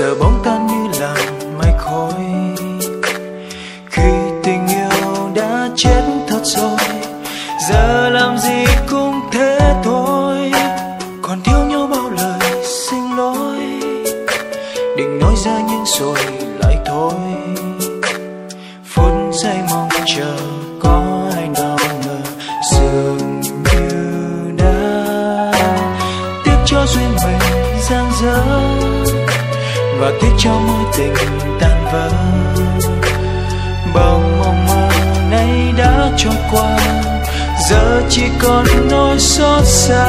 giờ bóng tan như làn mây khói. Khi tình yêu đã chết thật rồi, giờ làm gì cũng thế thôi. Còn thiếu nhau bao lời xin lỗi, định nói ra nhưng rồi lại thôi. Phút giây mong chờ có ai nào ngờ, dường như đã tiếc cho duyên mình giang dở, và tiếc cho mối tình tan vỡ. Bao mong mơ nay đã trôi qua, giờ chỉ còn nỗi xót xa.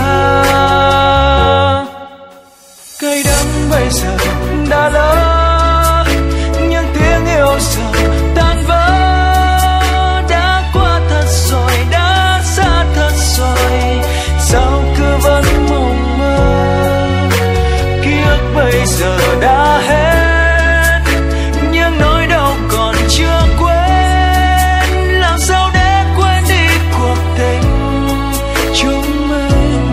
Cây đắng bây giờ đã lỡ, những tiếng yêu giờ tan vỡ. Đã qua thật rồi, đã xa thật rồi, sao cứ vẫn mộng mơ. Ký ức bây giờ đã hết, nhưng nỗi đau còn chưa quên. Làm sao để quên đi cuộc tình chúng mình.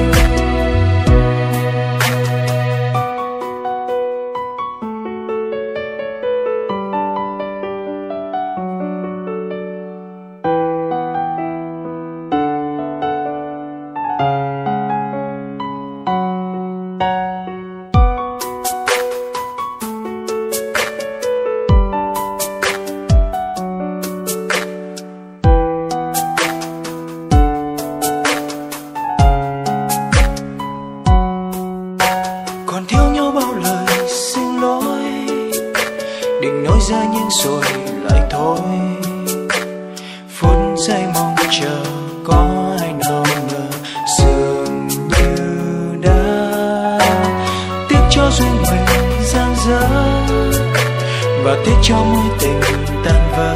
Còn thiếu nhau bao lời xin lỗi, định nói ra nhưng rồi lại thôi. Phút giây mong chờ có ai nào ngờ, dường như đã tiếc cho duyên mình giang dở, và tiếc cho mối tình tan vỡ.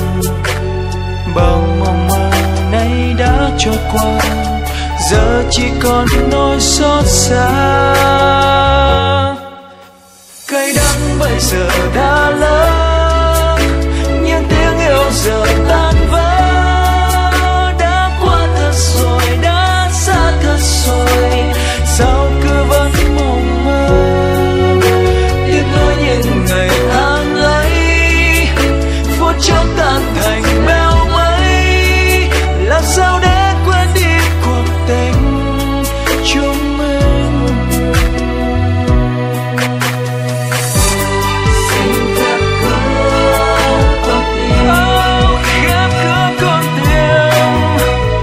Bao mong mơ nay đã trôi qua, giờ chỉ còn nỗi xót xa. Cây đắng bây giờ đã lỡ, những tiếng yêu giờ tan vỡ. Đã qua thật rồi, đã xa thật rồi, sao cứ vẫn mộng mơ. Tiếc nuối những ngày tháng ấy, phút chốc tan thành bèo mây. Làm sao để quên đi cuộc tình chúng mình. Xin phép cửa con tim, khép cửa con tim.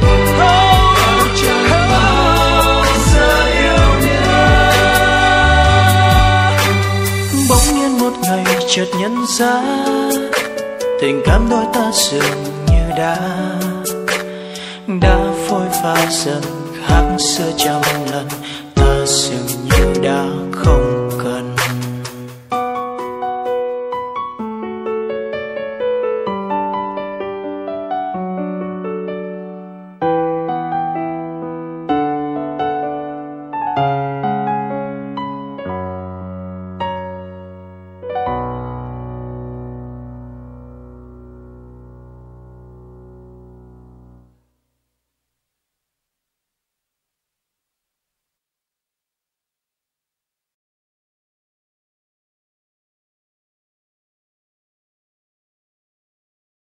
Chẳng bao giờ yêu nữa. Bỗng nhiên một ngày chợt nhận ra, tình cảm đôi ta dường như đã phôi pha dần, khác xưa trăm lần. Ta dường như đã không